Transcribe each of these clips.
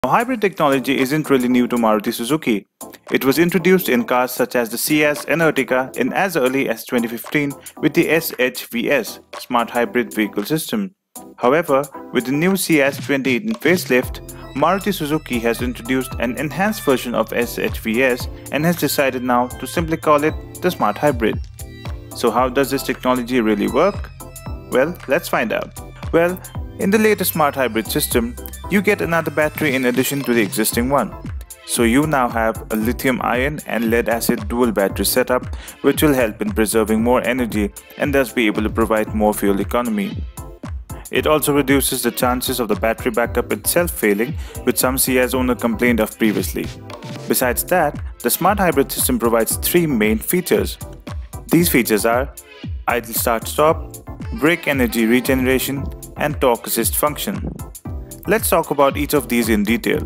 Hybrid technology isn't really new to Maruti Suzuki. It was introduced in cars such as the Ciaz and Ertiga in as early as 2015 with the SHVS Smart Hybrid Vehicle System. However, with the new Ciaz 2018 facelift, Maruti Suzuki has introduced an enhanced version of SHVS and has decided now to simply call it the Smart Hybrid. So how does this technology really work? Well, let's find out. Well, in the latest Smart Hybrid system, you get another battery in addition to the existing one. So you now have a lithium-ion and lead-acid dual battery setup, which will help in preserving more energy and thus be able to provide more fuel economy. It also reduces the chances of the battery backup itself failing, which some Ciaz owner complained of previously. Besides that, the Smart Hybrid system provides three main features. These features are idle start-stop, brake energy regeneration, and torque assist function. Let's talk about each of these in detail.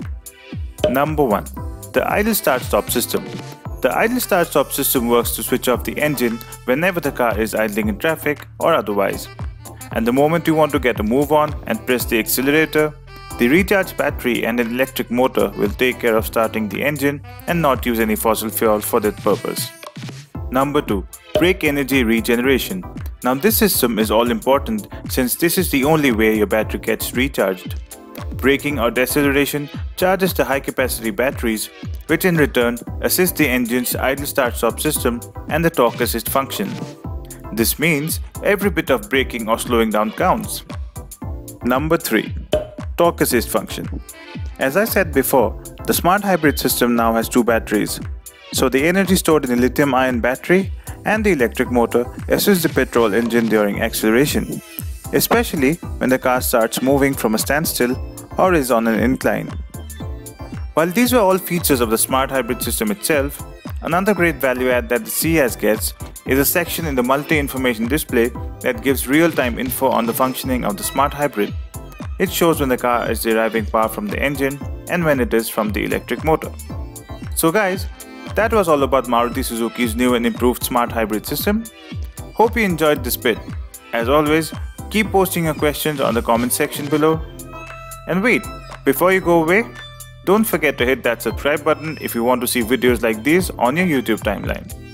Number 1. The idle start-stop system. The idle start-stop system works to switch off the engine whenever the car is idling in traffic or otherwise. And the moment you want to get a move on and press the accelerator, the recharged battery and an electric motor will take care of starting the engine and not use any fossil fuel for that purpose. Number 2. Brake energy regeneration. Now this system is all important since this is the only way your battery gets recharged. Braking or deceleration charges the high capacity batteries, which in return assist the engine's idle start-stop system and the torque assist function. This means every bit of braking or slowing down counts. Number 3. Torque assist function. As I said before, the Smart Hybrid system now has two batteries. So the energy stored in the lithium-ion battery and the electric motor assists the petrol engine during acceleration, especially when the car starts moving from a standstill or is on an incline. While these were all features of the Smart Hybrid system itself, another great value add that the Ciaz gets is a section in the multi-information display that gives real-time info on the functioning of the Smart Hybrid. It shows when the car is deriving power from the engine and when it is from the electric motor. So guys, that was all about Maruti Suzuki's new and improved Smart Hybrid system. Hope you enjoyed this bit. As always, keep posting your questions on the comment section below. And wait, before you go away, don't forget to hit that subscribe button if you want to see videos like these on your YouTube timeline.